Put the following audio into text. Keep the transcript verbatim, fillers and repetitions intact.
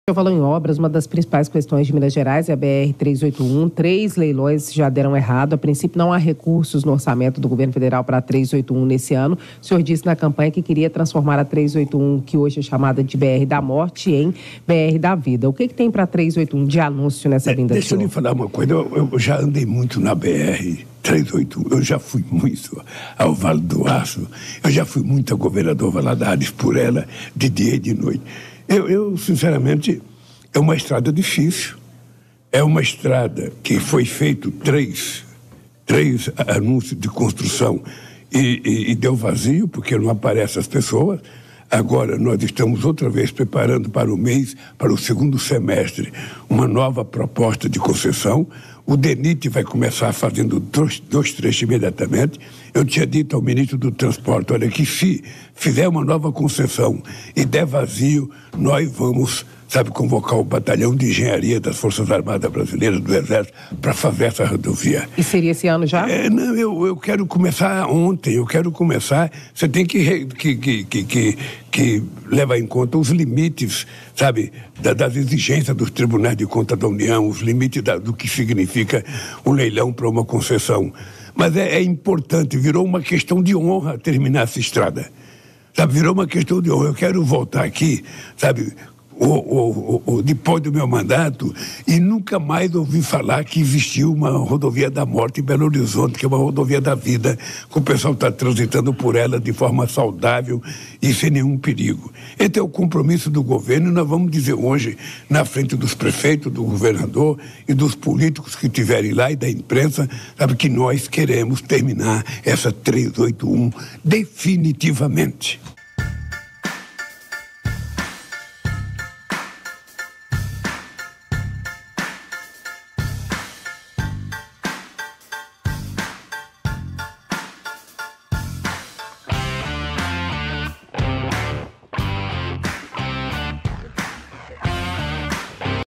Eu falo em obras, uma das principais questões de Minas Gerais é a B R trezentos e oitenta e um. Três leilões já deram errado. A princípio, não há recursos no orçamento do governo federal para a trezentos e oitenta e um nesse ano. O senhor disse na campanha que queria transformar a trezentos e oitenta e um, que hoje é chamada de B R da Morte, em B R da Vida. O que, que tem para a trezentos e oitenta e um de anúncio nessa vinda? É, deixa eu lhe falar uma coisa. Eu, eu já andei muito na B R trezentos e oitenta e um. Eu já fui muito ao Vale do Aço. Eu já fui muito a governador Valadares por ela, de dia e de noite. Eu, eu sinceramente... É uma estrada difícil, é uma estrada que foi feito três, três anúncios de construção e, e, e deu vazio, porque não aparecem as pessoas. Agora nós estamos outra vez preparando para o mês, para o segundo semestre, uma nova proposta de concessão. O DENIT vai começar fazendo dois, dois trechos imediatamente. Eu tinha dito ao ministro do Transporte, olha, que se fizer uma nova concessão e der vazio, nós vamos, sabe, convocar o batalhão de engenharia das Forças Armadas Brasileiras, do Exército, para fazer essa rodovia. E seria esse ano já? É, não, eu, eu quero começar ontem, eu quero começar... Você tem que, que, que, que, que, que levar em conta os limites, sabe, da, das exigências dos tribunais de contas da União, os limites da, do que significa um leilão para uma concessão. Mas é, é importante, virou uma questão de honra terminar essa estrada. Sabe, virou uma questão de honra. Eu quero voltar aqui, sabe... O, o, o, depois do meu mandato, e nunca mais ouvi falar que existiu uma rodovia da morte em Belo Horizonte, que é uma rodovia da vida, que o pessoal está transitando por ela de forma saudável e sem nenhum perigo. Esse é o compromisso do governo, e nós vamos dizer hoje, na frente dos prefeitos, do governador e dos políticos que estiverem lá e da imprensa, sabe, que nós queremos terminar essa trezentos e oitenta e um definitivamente.